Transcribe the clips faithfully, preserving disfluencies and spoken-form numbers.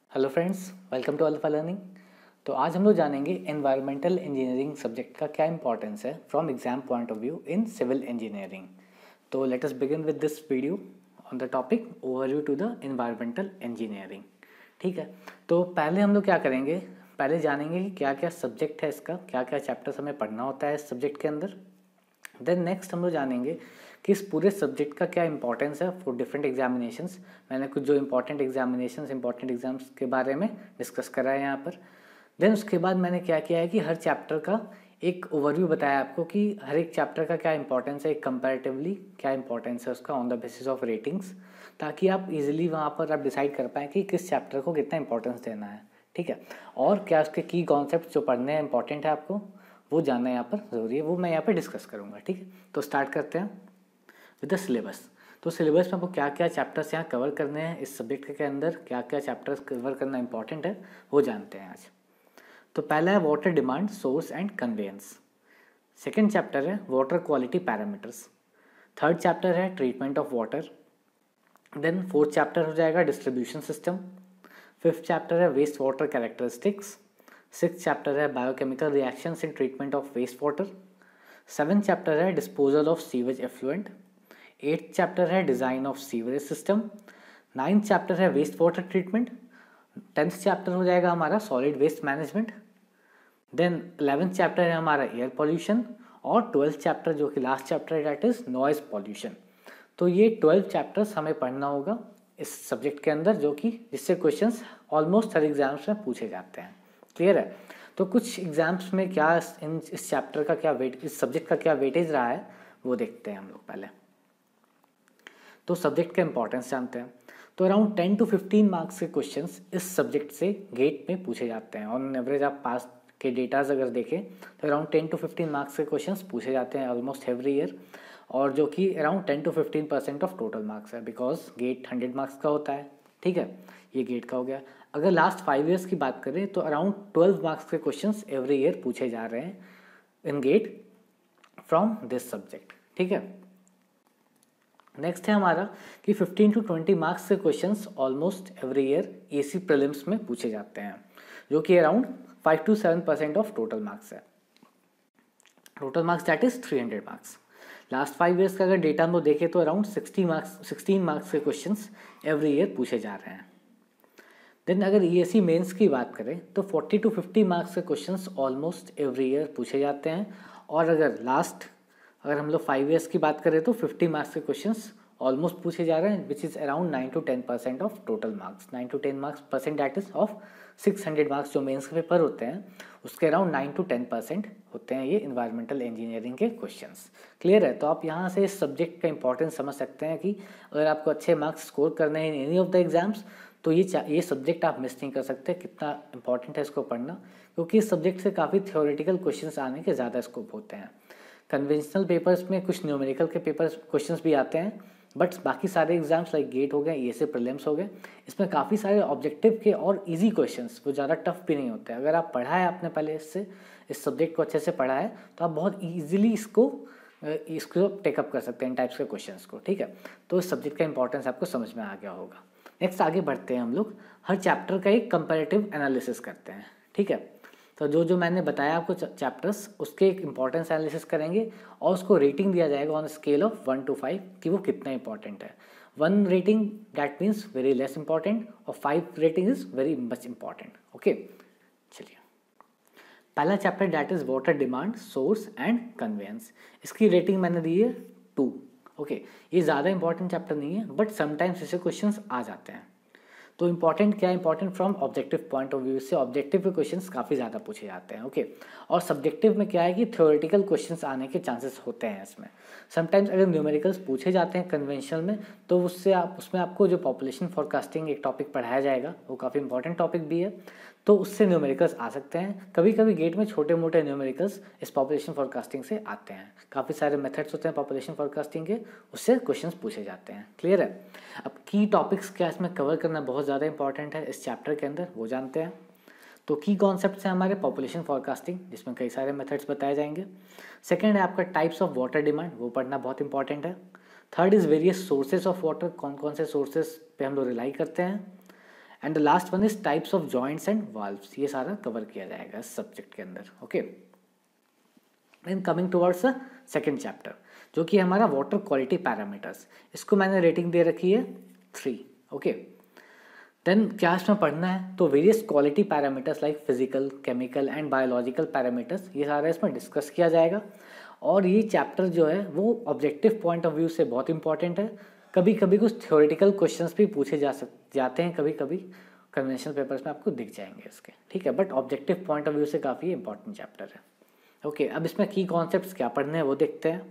Hello friends, welcome to Alpha learning. तो आज हम लोग जानेंगे एनवायरमेंटल इंजीनियरिंग सब्जेक्ट का क्या इंपॉर्टेंस है from exam point of view in civil engineering. तो let us begin with this video on the topic overview to the environmental engineering. ठीक है, तो पहले हम लोग क्या करेंगे, पहले जानेंगे कि क्या क्या सब्जेक्ट है इसका, क्या क्या चैप्टर्स हमें पढ़ना होता है इस सब्जेक्ट के अंदर। देन नेक्स्ट हम लोग जानेंगे कि इस पूरे सब्जेक्ट का क्या इंपॉर्टेंस है फॉर डिफरेंट एग्जामिनेशंस। मैंने कुछ जो इंपॉर्टेंट एग्जामिनेशंस इंपॉर्टेंट एग्जाम्स के बारे में डिस्कस करा है यहाँ पर। देन उसके बाद मैंने क्या किया है कि हर चैप्टर का एक ओवरव्यू बताया आपको कि हर एक चैप्टर का क्या इंपॉर्टेंस है, एक कंपैरेटिवली क्या इंपॉर्टेंस है उसका on the basis of ratings, ताकि आप इजीली वहाँ पर आप डिसाइड कर पाएँ कि किस चैप्टर को कितना इंपॉर्टेंस देना है। ठीक है, और क्या उसके की कॉन्सेप्ट जो पढ़ने हैं इंपॉर्टेंट है आपको वो जानना यहाँ पर ज़रूरी है, वो मैं यहाँ पर डिस्कस करूँगा। ठीक है, तो स्टार्ट करते हैं विद द सिलेबस। तो सिलेबस में आपको क्या क्या चैप्टर्स यहाँ कवर करने हैं, इस सब्जेक्ट के अंदर क्या क्या चैप्टर्स कवर करना इंपॉर्टेंट है वो जानते हैं आज। तो पहला है water demand, source and conveyance. Second chapter है water quality parameters. Third chapter है treatment of water. Then fourth chapter हो जाएगा डिस्ट्रीब्यूशन सिस्टम। फिफ्थ चैप्टर है waste water characteristics. Six chapter है biochemical reactions in treatment of waste water. Seven chapter है disposal of sewage effluent. Eighth chapter है design of sewerage system. Ninth chapter है waste water treatment. Tenth chapter हो जाएगा हमारा solid waste management. Then eleventh chapter है हमारा air pollution. और twelfth chapter जो कि लास्ट चैप्टर है डैट इज नॉइज पॉल्यूशन। तो ये ट्वेल्व चैप्टर्स हमें पढ़ना होगा इस सब्जेक्ट के अंदर, जो कि जिससे क्वेश्चंस ऑलमोस्ट हर एग्जाम्स में पूछे जाते हैं। क्लियर है? तो कुछ एग्जाम्स में क्या इन इस चैप्टर का क्या वेट, इस सब्जेक्ट का क्या वेटेज रहा है वो देखते हैं हम लोग पहले। तो सब्जेक्ट का इंपॉर्टेंस जानते हैं। तो around ten to fifteen marks के क्वेश्चंस इस सब्जेक्ट से गेट में पूछे जाते हैं। ऑन एवरेज आप पास के डेटाज अगर देखें तो around ten to fifteen marks के क्वेश्चंस पूछे जाते हैं ऑलमोस्ट एवरी ईयर, और जो कि around ten to fifteen percent of total marks है, बिकॉज गेट हंड्रेड मार्क्स का होता है। ठीक है, ये गेट का हो गया। अगर लास्ट फाइव ईयर्स की बात करें तो अराउंड ट्वेल्व मार्क्स के क्वेश्चंस एवरी ईयर पूछे जा रहे हैं in GATE from this subject. ठीक है, नेक्स्ट है हमारा कि फिफ्टीन टू ट्वेंटी मार्क्स के questions almost every year ESE prelims में पूछे जाते हैं, जो कि around five to seven percent of total marks है। Total marks that is three hundred marks. Last five years का अगर डेटा हम लोग देखें तो around sixty marks sixteen marks के क्वेश्चंस एवरी ईयर पूछे जा रहे हैं। देन अगर ईएसी मेंस की बात करें तो फोर्टी टू फिफ्टी मार्क्स के क्वेश्चंस ऑलमोस्ट एवरी ईयर पूछे जाते हैं, और अगर लास्ट अगर हम लोग फाइव ईयर्स की बात करें तो फिफ्टी मार्क्स के क्वेश्चंस ऑलमोस्ट पूछे जा रहे हैं, which is around nine to ten percent of total marks. Nine to ten marks percent that is of six hundred marks जो मेंस के पेपर होते हैं उसके around nine to ten percent होते हैं ये इन्वायरमेंटल इंजीनियरिंग के क्वेश्चंस। क्लियर है? तो आप यहाँ से इस सब्जेक्ट का इंपॉर्टेंस समझ सकते हैं कि अगर आपको अच्छे मार्क्स स्कोर करने हैं in any of the exams तो ये ये सब्जेक्ट आप मिस नहीं कर सकते। कितना इंपॉर्टेंट है इसको पढ़ना, क्योंकि इस सब्जेक्ट से काफ़ी थियोरेटिकल क्वेश्चंस आने के ज़्यादा स्कोप होते हैं। कन्वेंशनल पेपर्स में कुछ न्यूमेरिकल के पेपर्स क्वेश्चंस भी आते हैं, बट बाकी सारे एग्जाम्स लाइक गेट हो गए, ये से प्रीलिम्स हो गए, इसमें काफ़ी सारे ऑब्जेक्टिव के और इजी क्वेश्चंस, वो ज़्यादा टफ भी नहीं होते। अगर आप पढ़ा है आपने पहले इससे इस सब्जेक्ट को अच्छे से पढ़ा है तो आप बहुत ईजिली इसको इसको टेकअप कर सकते हैं इन टाइप्स के क्वेश्चंस को। ठीक है, तो इस सब्जेक्ट का इंपॉर्टेंस आपको समझ में आ गया होगा। नेक्स्ट आगे बढ़ते हैं, हम लोग हर चैप्टर का एक कंपैरेटिव एनालिसिस करते हैं। ठीक है, तो जो जो मैंने बताया आपको चैप्टर्स उसके एक इंपॉर्टेंस एनालिसिस करेंगे और उसको रेटिंग दिया जाएगा on scale of one two five कि वो कितना इंपॉर्टेंट है। One rating that means very less important और five rating is very much important. Okay, चलिए पहला chapter that is water demand, source and conveyance. इसकी रेटिंग मैंने दी है टू। ओके, ये ज़्यादा इंपॉर्टेंट चैप्टर नहीं है, बट समटाइम्स ऐसे क्वेश्चंस आ जाते हैं। तो इंपॉर्टेंट क्या है, important from objective point of view से ऑब्जेक्टिव के क्वेश्चंस काफ़ी ज़्यादा पूछे जाते हैं। ओके, और सब्जेक्टिव में क्या है कि थ्योरेटिकल क्वेश्चंस आने के चांसेस होते हैं इसमें। समटाइम्स अगर न्यूमेरिकल्स पूछे जाते हैं कन्वेंशनल में तो उससे आप उसमें आपको जो पॉपुलेशन फोरकास्टिंग एक टॉपिक पढ़ाया जाएगा वो काफ़ी इंपॉर्टेंट टॉपिक भी है, तो उससे न्यूमेरिकल्स आ सकते हैं। कभी कभी गेट में छोटे मोटे न्यूमेरिकल्स इस पॉपुलेशन फोरकास्टिंग से आते हैं। काफ़ी सारे मेथड्स होते हैं पॉपुलेशन फोरकास्टिंग के, उससे क्वेश्चंस पूछे जाते हैं। क्लियर है? अब की टॉपिक्स क्या इसमें कवर करना बहुत ज़्यादा इंपॉर्टेंट है इस चैप्टर के अंदर, वो जानते हैं। तो की कॉन्सेप्ट्स हैं हमारे पॉपुलेशन फोरकास्टिंग, जिसमें कई सारे मेथड्स बताए जाएंगे। सेकंड है आपका टाइप्स ऑफ वाटर डिमांड, वो पढ़ना बहुत इंपॉर्टेंट है। Third is various sources of water, कौन कौन से सोर्सेज पे हम लोग रिलाई करते हैं। And the last one is types of joints and valves, ये सारा कवर किया जाएगा इस सब्जेक्ट के अंदर। Okay, then coming towards the second chapter जो कि हमारा वाटर क्वालिटी पैरामीटर्स, इसको मैंने रेटिंग दे रखी है थ्री। ओके, देन क्या इसमें पढ़ना है, तो various quality parameters like physical, chemical and biological parameters, ये सारा इसमें डिस्कस किया जाएगा। और ये चैप्टर जो है वो ऑब्जेक्टिव पॉइंट ऑफ व्यू से बहुत इंपॉर्टेंट है। कभी कभी कुछ थ्योरेटिकल क्वेश्चंस भी पूछे जा सक जाते हैं, कभी कभी कन्वेंशनल पेपर्स में आपको दिख जाएंगे इसके, ठीक है, but objective point of view से काफ़ी इंपॉर्टेंट चैप्टर है। ओके okay, अब इसमें की कॉन्सेप्ट्स क्या पढ़ने हैं वो देखते हैं।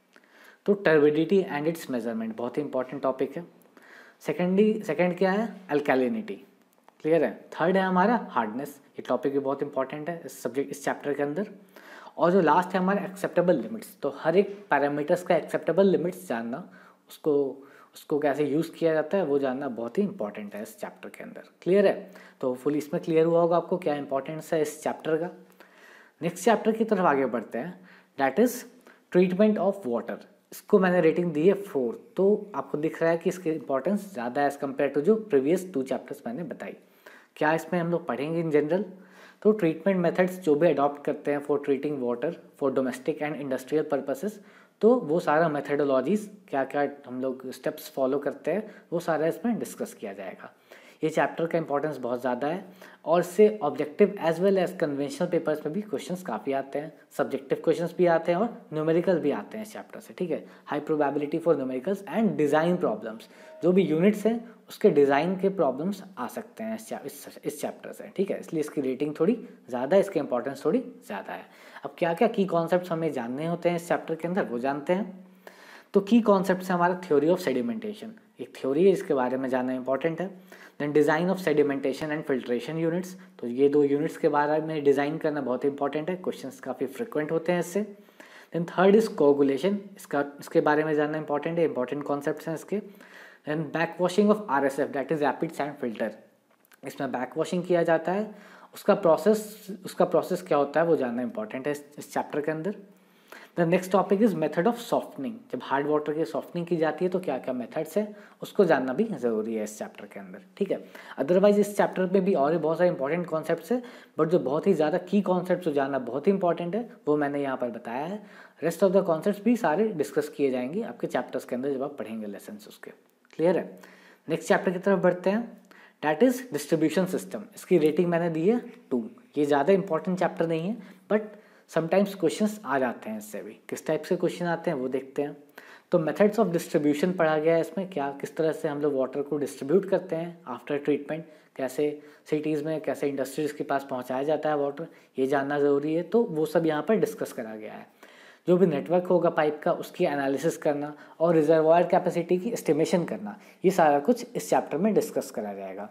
तो टर्बिडिटी एंड इट्स मेजरमेंट बहुत ही इंपॉर्टेंट टॉपिक है। सेकेंडली सेकेंड क्या है, अल्कैलिनिटी, क्लियर है। थर्ड है हमारा हार्डनेस, ये टॉपिक भी बहुत इंपॉर्टेंट है इस सब्जेक्ट इस चैप्टर के अंदर। और जो लास्ट है हमारा एक्सेप्टेबल लिमिट्स, तो हर एक पैरामीटर्स का एक्सेप्टेबल लिमिट्स जानना, उसको उसको कैसे यूज़ किया जाता है वो जानना बहुत ही इंपॉर्टेंट है इस चैप्टर के अंदर, क्लियर है। तो फुल इसमें क्लियर हुआ होगा आपको क्या इंपॉर्टेंस है इस चैप्टर का। नेक्स्ट चैप्टर की तरफ आगे बढ़ते हैं, that is treatment of water, इसको मैंने रेटिंग दी है फोर। तो आपको दिख रहा है कि इसकी इंपॉर्टेंस ज़्यादा है एज़ कम्पेयर टू जो प्रीवियस टू चैप्टर्स मैंने बताई। क्या इसमें हम लोग पढ़ेंगे इन जनरल, तो ट्रीटमेंट मेथड्स जो भी अडॉप्ट करते हैं for treating water for domestic and industrial purposes, तो वो सारा मेथडोलॉजीज़ क्या क्या हम लोग स्टेप्स फॉलो करते हैं वो सारा इसमें डिस्कस किया जाएगा। ये चैप्टर का इंपॉर्टेंस बहुत ज़्यादा है और इससे objective as well as conventional papers में भी क्वेश्चंस काफ़ी आते हैं, सब्जेक्टिव क्वेश्चंस भी आते हैं और न्यूमेरिकल भी आते हैं इस चैप्टर से, ठीक है। High probability for numericals and design problems, जो भी यूनिट्स हैं उसके डिज़ाइन के प्रॉब्लम्स आ सकते हैं इस इस, इस चैप्टर से, ठीक है। इसलिए इसकी रेटिंग थोड़ी ज़्यादा है, इसकी इंपॉर्टेंस थोड़ी ज़्यादा है। अब क्या क्या की कॉन्सेप्ट्स हमें जानने होते हैं इस चैप्टर के अंदर वो जानते हैं। तो की कॉन्सेप्ट है हमारा थ्योरी ऑफ सेडिमेंटेशन, एक थ्योरी है इसके बारे में जानना इंपॉर्टेंट है। Then design of sedimentation and filtration units, तो ये दो यूनिट्स के बारे में डिज़ाइन करना बहुत इंपॉर्टेंट है, क्वेश्चंस काफ़ी फ्रिक्वेंट होते हैं इससे। देन थर्ड इज कोगुलेशन, इसका इसके बारे में जानना इंपॉर्टेंट है, इंपॉर्टेंट कॉन्सेप्ट्स हैं इसके। Then back washing of R S F that is rapid sand filter, इसमें बैक वॉशिंग किया जाता है, उसका प्रोसेस उसका प्रोसेस क्या होता है वो जानना इंपॉर्टेंट है इस चैप्टर के अंदर। The next topic is method of softening, जब हार्ड वाटर की सॉफ्टनिंग की जाती है तो क्या क्या मेथड्स है उसको जानना भी ज़रूरी है इस चैप्टर के अंदर, ठीक है। अदरवाइज इस चैप्टर में भी और भी बहुत सारे इंपॉर्टेंट कॉन्सेप्ट्स है, बट जो बहुत ही ज़्यादा की कॉन्सेप्ट्स जो जानना बहुत ही इंपॉर्टेंट है वो मैंने यहाँ पर बताया है। रेस्ट ऑफ द कॉन्सेप्ट्स भी सारे डिस्कस किए जाएंगे आपके चैप्टर्स के अंदर जब आप पढ़ेंगे लेसन उसके, क्लियर है। नेक्स्ट चैप्टर की तरफ बढ़ते हैं, डैट इज़ डिस्ट्रीब्यूशन सिस्टम, इसकी रेटिंग मैंने दी है टू। ये ज़्यादा इंपॉर्टेंट चैप्टर नहीं है बट समटाइम्स क्वेश्चंस आ जाते हैं इससे भी, किस टाइप से क्वेश्चन आते हैं वो देखते हैं। तो मेथड्स ऑफ डिस्ट्रीब्यूशन पढ़ा गया है इसमें, क्या किस तरह से हम लोग वाटर को डिस्ट्रीब्यूट करते हैं आफ्टर ट्रीटमेंट, कैसे सिटीज़ में कैसे इंडस्ट्रीज़ के पास पहुंचाया जाता है वाटर, ये जानना ज़रूरी है। तो वो सब यहाँ पर डिस्कस करा गया है। जो भी नेटवर्क होगा पाइप का उसकी एनालिसिस करना और रिजर्वायर कैपेसिटी की एस्टिमेशन करना, ये सारा कुछ इस चैप्टर में डिस्कस करा जाएगा।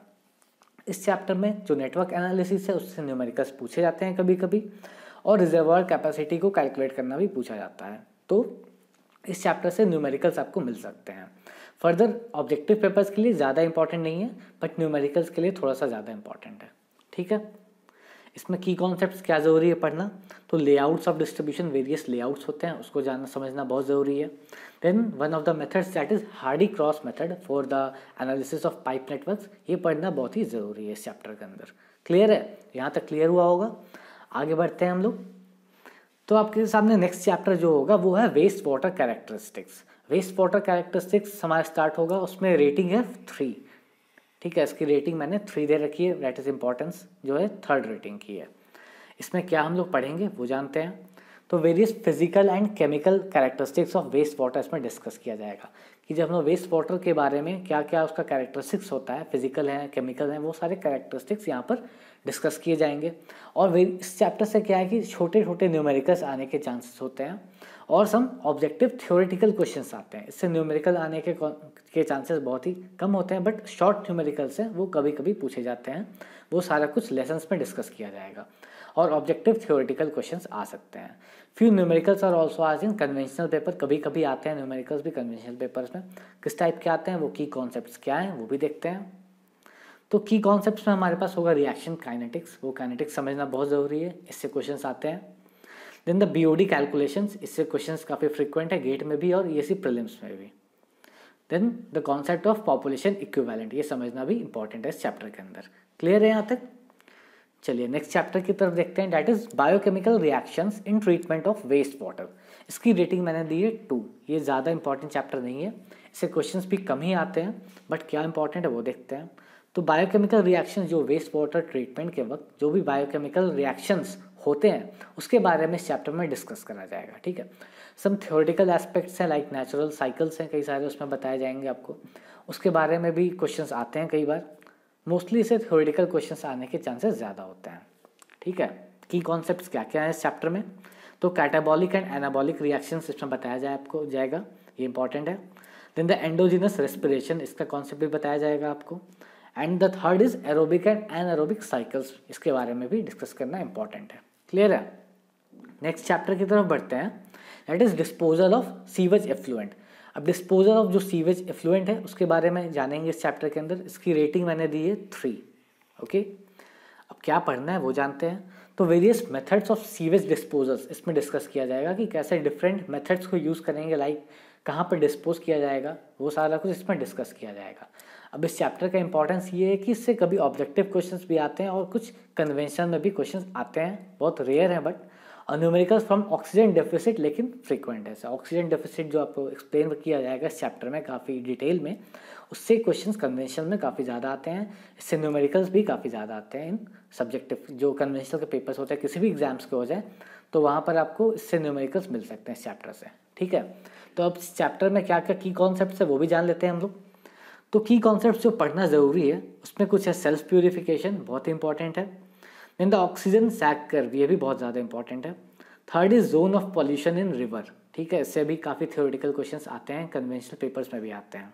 इस चैप्टर में जो नेटवर्क एनालिसिस है उससे न्यूमेरिकल्स पूछे जाते हैं कभी कभी, और रिजर्वायर कैपेसिटी को कैलकुलेट करना भी पूछा जाता है। तो इस चैप्टर से न्यूमेरिकल्स आपको मिल सकते हैं। फर्दर ऑब्जेक्टिव पेपर्स के लिए ज़्यादा इंपॉर्टेंट नहीं है बट न्यूमेरिकल्स के लिए थोड़ा सा ज़्यादा इंपॉर्टेंट है, ठीक है। इसमें की कॉन्सेप्ट्स क्या ज़रूरी है पढ़ना, तो layouts of distribution, various layouts होते हैं उसको जानना समझना बहुत ज़रूरी है। Then one of the methods that is Hardy Cross method for the analysis of pipe networks, ये पढ़ना बहुत ही ज़रूरी है इस चैप्टर के अंदर, क्लियर है। यहाँ तक क्लियर हुआ होगा। आगे बढ़ते हैं हम लोग, तो आपके सामने नेक्स्ट चैप्टर जो होगा वो है waste water characteristics. Waste water characteristics हमारा स्टार्ट होगा, उसमें रेटिंग है थ्री, ठीक है। इसकी रेटिंग मैंने थ्री दे रखी है, दैट इज़ इंपॉर्टेंस जो है थर्ड रेटिंग की है। इसमें क्या हम लोग पढ़ेंगे वो जानते हैं। तो various physical and chemical characteristics of waste water इसमें डिस्कस किया जाएगा कि जब हम लोग वेस्ट वाटर के बारे में क्या क्या उसका कैरेक्टरिस्टिक्स होता है, फिजिकल है केमिकल है, वो सारे कैरेक्टरिस्टिक्स यहाँ पर डिस्कस किए जाएंगे। और वे इस चैप्टर से क्या है कि छोटे छोटे न्यूमेरिकल्स आने के चांसेस होते हैं और सम ऑब्जेक्टिव थ्योरेटिकल क्वेश्चंस आते हैं। इससे न्यूमेरिकल आने के के चांसेस बहुत ही कम होते हैं, बट शॉर्ट न्यूमेरिकल्स हैं वो कभी कभी पूछे जाते हैं। वो सारा कुछ लेसन्स में डिस्कस किया जाएगा और ऑब्जेक्टिव थ्योरेटिकल क्वेश्चंस आ सकते हैं। फ्यू न्यूमेरिकल्स और ऑल्सो आज इन कन्वेंशनल पेपर, कभी कभी आते हैं न्यूमेरिकल्स भी कन्वेंशनल पेपर्स में। किस टाइप के आते हैं वो की कॉन्सेप्ट्स क्या हैं वो भी देखते हैं। तो की कॉन्सेप्ट्स में हमारे पास होगा रिएक्शन काइनेटिक्स, वो काइनेटिक्स समझना बहुत ज़रूरी है, इससे क्वेश्चंस आते हैं। देन द बीओडी कैलकुलेशंस, इससे क्वेश्चंस काफ़ी फ्रिक्वेंट है गेट में भी और ये सी प्रीलिम्स में भी। Then the concept of population equivalent, ये समझना भी इंपॉर्टेंट है इस चैप्टर के अंदर। क्लियर है यहाँ तक? चलिए नेक्स्ट चैप्टर की तरफ देखते हैं, that is biochemical reactions in treatment of waste water. इसकी रेटिंग मैंने दी है टू। ये ज़्यादा इंपॉर्टेंट चैप्टर नहीं है, इससे क्वेश्चंस भी कम ही आते हैं, बट क्या इंपॉर्टेंट है वो देखते हैं। तो बायोकेमिकल रिएक्शंस, जो वेस्ट वाटर ट्रीटमेंट के वक्त जो भी बायोकेमिकल रिएक्शंस होते हैं उसके बारे में इस चैप्टर में डिस्कस करा जाएगा। ठीक है, सम थ्योरेटिकल एस्पेक्ट्स हैं लाइक नेचुरल साइकिल्स हैं कई सारे, उसमें बताए जाएंगे आपको, उसके बारे में भी क्वेश्चंस आते हैं कई बार। मोस्टली इसे थ्योरेटिकल क्वेश्चंस आने के चांसेस ज़्यादा होते हैं। ठीक है, की कॉन्सेप्ट्स क्या क्या है इस चैप्टर में, तो कैटाबॉलिक एंड एनाबॉलिक रिएक्शंस इसमें बताया जाए आपको जाएगा, ये इंपॉर्टेंट है। देन द एंडोजिनस रेस्पिरेशन, इसका कॉन्सेप्ट भी बताया जाएगा आपको। And the third is aerobic and anaerobic cycles, इसके बारे में भी डिस्कस करना इंपॉर्टेंट है। क्लियर है? नेक्स्ट चैप्टर की तरफ बढ़ते हैं, that is disposal of sewage effluent. अब डिस्पोजल ऑफ जो सीवेज एफ्लुएंट है उसके बारे में जानेंगे इस चैप्टर के अंदर। इसकी रेटिंग मैंने दी है थ्री। ओके, अब क्या पढ़ना है वो जानते हैं। तो various methods of sewage disposals इसमें डिस्कस किया जाएगा कि कैसे डिफरेंट मेथड्स को यूज़ करेंगे, लाइक कहाँ पर डिस्पोज किया जाएगा, वो सारा कुछ इसमें डिस्कस किया जाएगा। अब इस चैप्टर का इंपॉर्टेंस ये है कि इससे कभी ऑब्जेक्टिव क्वेश्चंस भी आते हैं और कुछ कन्वेंशन में भी क्वेश्चंस आते हैं, बहुत रेयर हैं बट। और न्यूमेरिकल्स फ्रॉम ऑक्सीजन डेफिसिट लेकिन फ्रीक्वेंट है। ऑक्सीजन डेफिसिट जो आपको एक्सप्लेन किया जाएगा इस चैप्टर में काफ़ी डिटेल में, उससे क्वेश्चंस कन्वेंशनल में काफ़ी ज़्यादा आते हैं, इससे न्यूमेरिकल्स भी काफ़ी ज़्यादा आते हैं इन सब्जेक्टिव जो कन्वेंशनल के पेपर्स होते हैं किसी भी एग्जाम्स के हो जाए तो वहाँ पर आपको इससे न्यूमेरिकल्स मिल सकते हैं इस चैप्टर से। ठीक है, तो अब इस चैप्टर में क्या क्या की कॉन्सेप्ट्स है वो भी जान लेते हैं हम लोग। तो की कॉन्सेप्ट्स जो पढ़ना ज़रूरी है उसमें कुछ है, सेल्फ प्यूरिफिकेशन बहुत ही इंपॉर्टेंट है। Then the oxygen sag curve, ये भी बहुत ज़्यादा इंपॉर्टेंट है। Third is zone of pollution in river. ठीक है, इससे भी काफ़ी थ्योरेटिकल क्वेश्चंस आते हैं, कन्वेंशनल पेपर्स में भी आते हैं।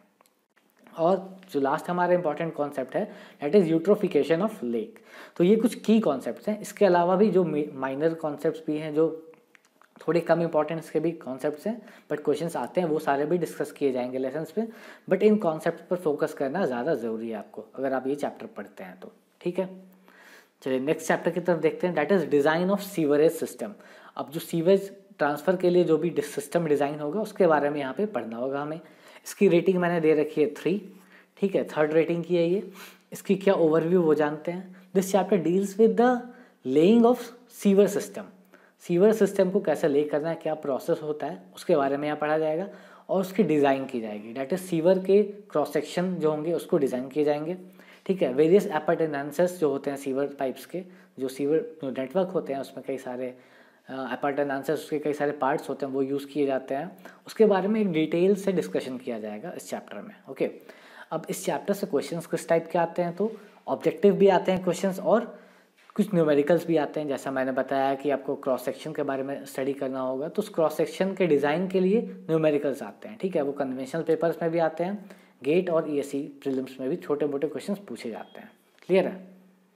और जो लास्ट हमारा इंपॉर्टेंट कॉन्सेप्ट है that is eutrophication of lake. तो ये कुछ की कॉन्सेप्ट्स हैं, इसके अलावा भी जो माइनर कॉन्सेप्ट्स भी हैं जो थोड़े कम इंपॉर्टेंस के भी कॉन्सेप्ट्स हैं बट क्वेश्चंस आते हैं, वो सारे भी डिस्कस किए जाएंगे लेसन्स पे। बट इन कॉन्सेप्ट पर फोकस करना ज़्यादा ज़रूरी है आपको अगर आप ये चैप्टर पढ़ते हैं तो। ठीक है, चलिए नेक्स्ट चैप्टर की तरफ देखते हैं, that is design of sewerage system. अब जो सीवेज ट्रांसफ़र के लिए जो भी सिस्टम डिज़ाइन होगा उसके बारे में यहाँ पे पढ़ना होगा हमें। इसकी रेटिंग मैंने दे रखी है थ्री। ठीक है, थर्ड रेटिंग की है ये। इसकी क्या ओवरव्यू वो जानते हैं। This chapter deals with the laying of sewer system. Sewer system को कैसे ले करना है, क्या प्रोसेस होता है, उसके बारे में यहाँ पढ़ा जाएगा और उसकी डिज़ाइन की जाएगी। डैट इज सीवर के क्रॉस सेक्शन जो होंगे उसको डिज़ाइन किए जाएंगे। ठीक है, वेरियस एपर्टेनेंसेस जो होते हैं सीवर पाइप्स के, जो सीवर जो नेटवर्क होते हैं उसमें कई सारे एपर्टेनेंसेस, उसके कई सारे पार्ट्स होते हैं वो यूज़ किए जाते हैं, उसके बारे में एक डिटेल से डिस्कशन किया जाएगा इस चैप्टर में। ओके, अब इस चैप्टर से क्वेश्चंस किस टाइप के आते हैं, तो ऑब्जेक्टिव भी आते हैं क्वेश्चंस और कुछ न्यूमेरिकल्स भी आते हैं। जैसा मैंने बताया कि आपको क्रॉस सेक्शन के बारे में स्टडी करना होगा तो उस क्रॉस सेक्शन के डिज़ाइन के लिए न्यूमेरिकल्स आते हैं। ठीक है, वो कन्वेंशनल पेपर्स में भी आते हैं, गेट और ईएससी प्रीलिम्स में भी छोटे मोटे क्वेश्चंस पूछे जाते हैं। क्लियर है?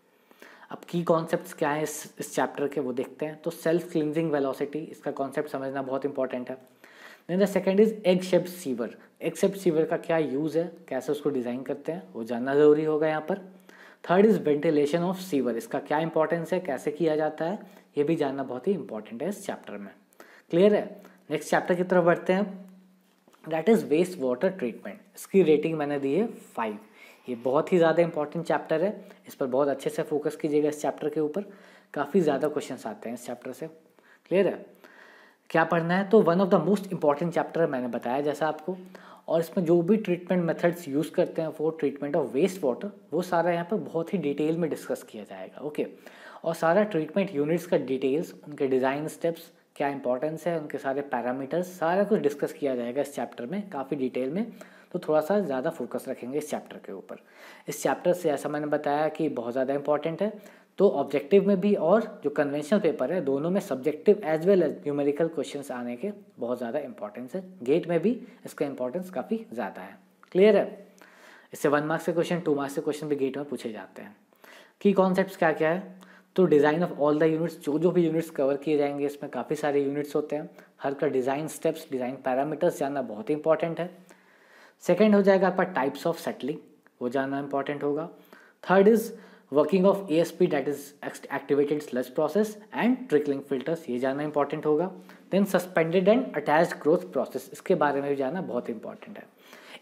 अब की कॉन्सेप्ट्स क्या है इस इस चैप्टर के वो देखते हैं। तो सेल्फ क्लींजिंग वेलोसिटी, इसका कॉन्सेप्ट समझना बहुत इंपॉर्टेंट है। Then the second is egg shaped sewer. Egg shaped sewer का क्या यूज़ है, कैसे उसको डिज़ाइन करते हैं वो जानना ज़रूरी होगा यहाँ पर। Third is ventilation of sewer, इसका क्या इंपॉर्टेंस है, कैसे किया जाता है, ये भी जानना बहुत ही इंपॉर्टेंट है इस चैप्टर में। क्लियर है? नेक्स्ट चैप्टर की तरफ बढ़ते हैं, that is waste water treatment. इसकी रेटिंग मैंने दी है फाइव। ये बहुत ही ज़्यादा इंपॉर्टेंट चैप्टर है, इस पर बहुत अच्छे से फोकस कीजिएगा इस चैप्टर के ऊपर, काफ़ी ज़्यादा क्वेश्चंस आते हैं इस चैप्टर से। क्लियर है? क्या पढ़ना है, तो one of the most important chapter मैंने बताया जैसा आपको, और इसमें जो भी ट्रीटमेंट मेथड्स यूज़ करते हैं वो ट्रीटमेंट ऑफ वेस्ट वाटर, वो सारा यहाँ पर बहुत ही डिटेल में डिस्कस किया जाएगा। ओके, और सारा ट्रीटमेंट यूनिट्स का डिटेल्स, उनके डिज़ाइन स्टेप्स, क्या इंपॉर्टेंस है, उनके सारे पैरामीटर्स, सारा कुछ डिस्कस किया जाएगा इस चैप्टर में काफ़ी डिटेल में। तो थोड़ा सा ज़्यादा फोकस रखेंगे इस चैप्टर के ऊपर। इस चैप्टर से ऐसा मैंने बताया कि बहुत ज़्यादा इंपॉर्टेंट है, तो ऑब्जेक्टिव में भी और जो कन्वेंशनल पेपर है दोनों में subjective as well as numerical questions आने के बहुत ज़्यादा इंपॉर्टेंस है। गेट में भी इसका इंपॉर्टेंस काफ़ी ज़्यादा है। क्लियर है? इससे वन मार्क्स से क्वेश्चन, टू मार्क्स से क्वेश्चन भी गेट में पूछे जाते हैं। की कॉन्सेप्ट्स क्या क्या है, तो design of all the units, जो जो भी यूनिट्स कवर किए जाएंगे इसमें काफ़ी सारे यूनिट्स होते हैं, हर का डिज़ाइन स्टेप्स, डिज़ाइन पैरामीटर्स जानना बहुत ही इंपॉर्टेंट है। सेकेंड हो जाएगा आपका टाइप्स ऑफ सेटलिंग, वो जानना इंपॉर्टेंट होगा। Third is working of A S P, that is activated sludge process and trickling filters, ये जानना इंपॉर्टेंट होगा। Then suspended and attached growth process, इसके बारे में भी जानना बहुत इंपॉर्टेंट है।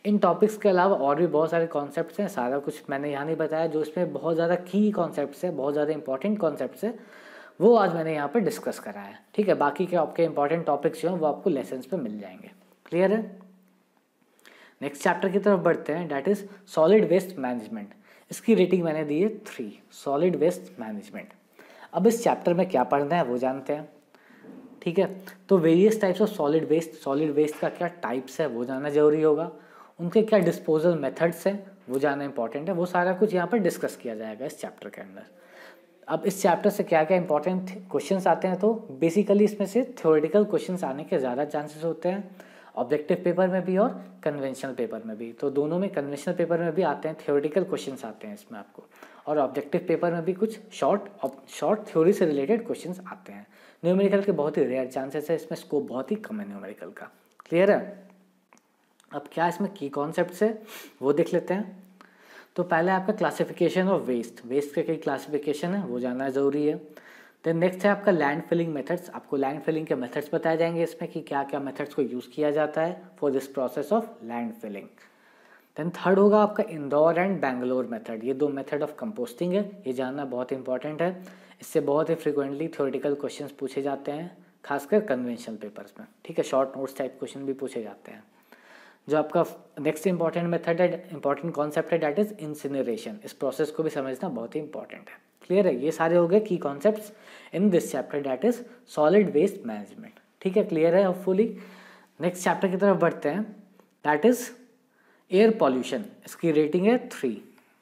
इन टॉपिक्स के अलावा और भी बहुत सारे कॉन्सेप्ट्स हैं, सारा कुछ मैंने यहाँ नहीं बताया, जो इसमें बहुत ज़्यादा की कॉन्सेप्ट्स है, बहुत ज़्यादा इंपॉर्टेंट कॉन्सेप्ट्स है, वो आज मैंने यहाँ पर डिस्कस करा है। ठीक है, बाकी के आपके इंपॉर्टेंट टॉपिक्स जो हैं वो आपको लेसन्स पे मिल जाएंगे। क्लियर है? नेक्स्ट चैप्टर की तरफ बढ़ते हैं, that is solid waste management. इसकी रेटिंग मैंने दी है थ्री, सॉलिड वेस्ट मैनेजमेंट। अब इस चैप्टर में क्या पढ़ना है वो जानते हैं। ठीक है, तो various types of solid waste, solid waste का क्या टाइप्स है वो जानना जरूरी होगा, उनके क्या डिस्पोजल मेथड्स हैं वो जानना इंपॉर्टेंट है, वो सारा कुछ यहाँ पर डिस्कस किया जाएगा इस चैप्टर के अंदर। अब इस चैप्टर से क्या क्या इंपॉर्टेंट क्वेश्चंस आते हैं, तो बेसिकली इसमें से थ्योरेटिकल क्वेश्चंस आने के ज़्यादा चांसेस होते हैं, ऑब्जेक्टिव पेपर में भी और कन्वेंशनल पेपर में भी। तो दोनों में, कन्वेंशनल पेपर में भी आते हैं थ्योरेटिकल क्वेश्चंस आते हैं इसमें आपको, और ऑब्जेक्टिव पेपर में भी कुछ शॉर्ट शॉर्ट थ्योरी से रिलेटेड क्वेश्चंस आते हैं। न्यूमेरिकल के बहुत ही रेयर चांसेस है, इसमें स्कोप बहुत ही कम है न्यूमेरिकल का। क्लियर है? अब क्या इसमें की कॉन्सेप्ट्स है वो देख लेते हैं। तो पहले आपका क्लासिफिकेशन ऑफ वेस्ट, वेस्ट के कई क्लासिफिकेशन है वो जानना ज़रूरी है। देन नेक्स्ट है आपका लैंड फिलिंग मेथड्स, आपको लैंड फिलिंग के मेथड्स बताए जाएंगे इसमें कि क्या क्या मेथड्स को यूज़ किया जाता है for this process of land filling. Then third होगा आपका इंदौर एंड बैंगलोर मेथड, ये दो मेथड ऑफ कंपोस्टिंग है, ये जानना बहुत इंपॉर्टेंट है, इससे बहुत ही फ्रिक्वेंटली थ्योरेटिकल क्वेश्चंस पूछे जाते हैं, खासकर कन्वेंशनल पेपर्स में। ठीक है, शॉर्ट नोट्स टाइप क्वेश्चन भी पूछे जाते हैं। जो आपका नेक्स्ट इंपॉर्टेंट मेथड है, इंपॉर्टेंट कॉन्सेप्ट है, डैट इज इंसिनरेशन। इस प्रोसेस को भी समझना बहुत ही इंपॉर्टेंट है। क्लियर है? ये सारे हो गए की concepts in this chapter, that is solid waste management. ठीक है, क्लियर है होपफुली। नेक्स्ट चैप्टर की तरफ बढ़ते हैं, डैट इज एयर पॉल्यूशन। इसकी रेटिंग है थ्री।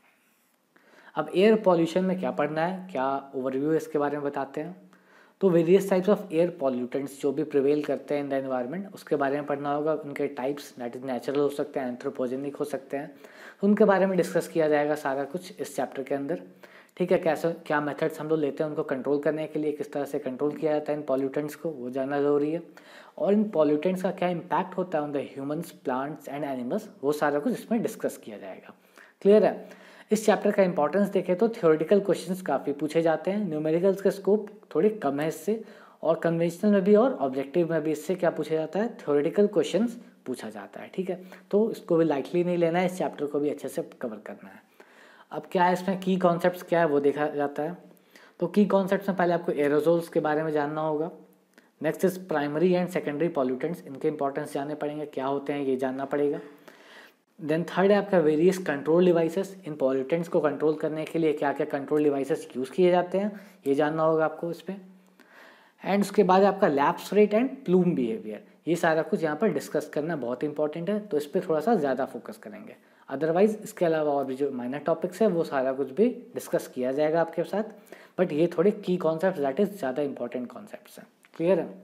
अब एयर पॉल्यूशन में क्या पढ़ना है, क्या ओवरव्यू है इसके बारे में बताते हैं। तो various types of air pollutants जो भी प्रिवेल करते हैं इन द एनवायरनमेंट, उसके बारे में पढ़ना होगा। उनके टाइप्स, दैट इज नेचुरल हो सकते हैं, एंथ्रोपोजेनिक हो सकते हैं, तो उनके बारे में डिस्कस किया जाएगा सारा कुछ इस चैप्टर के अंदर। ठीक है, कैसे क्या मेथड्स हम लोग लेते हैं उनको कंट्रोल करने के लिए, किस तरह से कंट्रोल किया जाता है इन पॉल्यूटेंट्स को, वो जानना ज़रूरी है। और इन पॉल्यूटेंट्स का क्या इम्पैक्ट होता है on the humans, plants and animals, वो सारा कुछ इसमें डिस्कस किया जाएगा। क्लियर है? इस चैप्टर का इंपॉर्टेंस देखें तो थ्योरेटिकल क्वेश्चंस काफ़ी पूछे जाते हैं, न्यूमेरिकल्स का स्कोप थोड़ी कम है इससे, और कन्वेंशनल में भी और ऑब्जेक्टिव में भी इससे क्या पूछा जाता है, थ्योरेटिकल क्वेश्चंस पूछा जाता है। ठीक है, तो इसको भी लाइटली नहीं लेना है, इस चैप्टर को भी अच्छे से कवर करना है। अब क्या है इसमें की कॉन्सेप्ट्स क्या है वो देखा जाता है। तो की कॉन्सेप्ट्स में पहले आपको एरोजोल्स के बारे में जानना होगा। Next is primary and secondary pollutants, इनके इंपॉर्टेंस जानने पड़ेंगे, क्या होते हैं ये जानना पड़ेगा। देन थर्ड है आपका वेरियस कंट्रोल डिवाइसेस, इन पॉल्यूटेंट्स को कंट्रोल करने के लिए क्या क्या कंट्रोल डिवाइसेस यूज़ किए जाते हैं, ये जानना होगा आपको इसमें। एंड उसके बाद आपका lapse rate and plume behaviour, ये सारा कुछ यहाँ पर डिस्कस करना बहुत इंपॉर्टेंट है, तो इस पर थोड़ा सा ज़्यादा फोकस करेंगे। अदरवाइज इसके अलावा और भी जो माइनर टॉपिक्स है वो सारा कुछ भी डिस्कस किया जाएगा आपके साथ, बट ये थोड़े की कॉन्सेप्ट दैट इज ज़्यादा इंपॉर्टेंट कॉन्सेप्ट्स हैं। क्लियर है?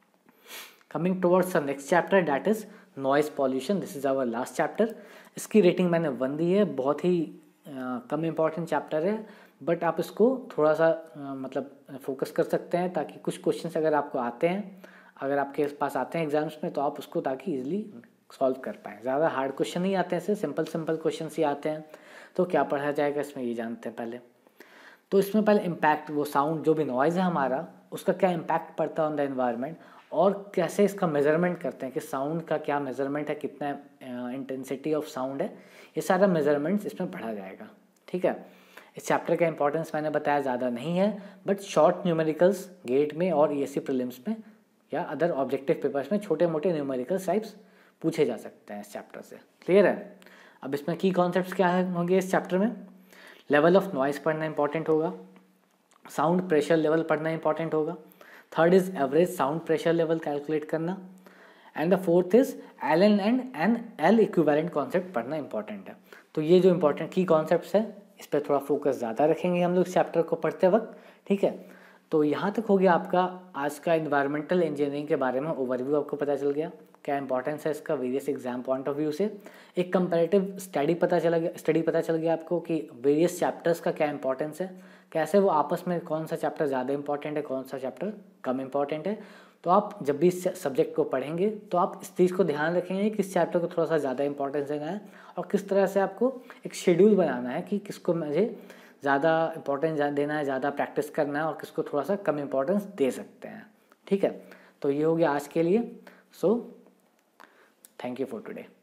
Coming towards the next chapter, that is noise pollution. This is our last chapter. इसकी रेटिंग मैंने वन दी है, बहुत ही आ, कम इम्पॉर्टेंट चैप्टर है, बट आप इसको थोड़ा सा आ, मतलब फोकस कर सकते हैं, ताकि कुछ क्वेश्चंस अगर आपको आते हैं, अगर आपके पास आते हैं एग्जाम्स में, तो आप उसको ताकि इजीली सॉल्व कर पाएँ। ज़्यादा हार्ड क्वेश्चन नहीं आते हैं, ऐसे सिंपल सिंपल क्वेश्चन ही आते हैं। तो क्या पढ़ा जाएगा इसमें ये जानते हैं पहले। तो इसमें पहले इम्पैक्ट, वो साउंड जो भी नॉइज़ है हमारा, उसका क्या इम्पैक्ट पड़ता है ऑन द एनवायरनमेंट, और कैसे इसका मेजरमेंट करते हैं कि साउंड का क्या मेजरमेंट है, कितना इंटेंसिटी ऑफ साउंड है, ये सारा मेजरमेंट्स इसमें पढ़ा जाएगा। ठीक है, इस चैप्टर का इंपॉर्टेंस मैंने बताया ज़्यादा नहीं है, बट शॉर्ट न्यूमेरिकल्स गेट में और ईएससी प्रीलिम्स में या अदर ऑब्जेक्टिव पेपर्स में छोटे मोटे न्यूमेरिकल टाइप्स पूछे जा सकते हैं इस चैप्टर से। क्लियर है? अब इसमें की कॉन्सेप्ट्स क्या है होंगे इस चैप्टर में। लेवल ऑफ नॉइस पढ़ना इंपॉर्टेंट होगा, साउंड प्रेशर लेवल पढ़ना इंपॉर्टेंट होगा, third is average sound pressure level calculate करना, and the fourth is L N and N L equivalent concept पढ़ना इंपॉर्टेंट है। तो ये जो इंपॉर्टेंट की कॉन्सेप्ट्स है इस पर थोड़ा फोकस ज़्यादा रखेंगे हम लोग इस चैप्टर को पढ़ते वक्त। ठीक है, तो यहाँ तक हो गया आपका आज का इन्वायरमेंटल इंजीनियरिंग के बारे में ओवरव्यू, आपको पता चल गया क्या इंपॉर्टेंस है इसका various exam point of view से। एक कंपैरेटिव स्टडी पता चला गया स्टडी पता चल गया आपको कि वेरियस चैप्टर्स का क्या इंपॉर्टेंस है, कैसे वो आपस में कौन सा चैप्टर ज़्यादा इंपॉर्टेंट है, कौन सा चैप्टर कम इंपॉर्टेंट है। तो आप जब भी इस सब्जेक्ट को पढ़ेंगे तो आप इस चीज़ को ध्यान रखेंगे कि इस चैप्टर को थोड़ा सा ज़्यादा इंपॉर्टेंस देना है, और किस तरह से आपको एक शेड्यूल बनाना है कि किसको मुझे ज़्यादा इंपॉर्टेंस देना है, ज़्यादा प्रैक्टिस करना है, और किसको थोड़ा सा कम इंपॉर्टेंस दे सकते हैं। ठीक है, तो ये हो गया आज के लिए। So thank you for today.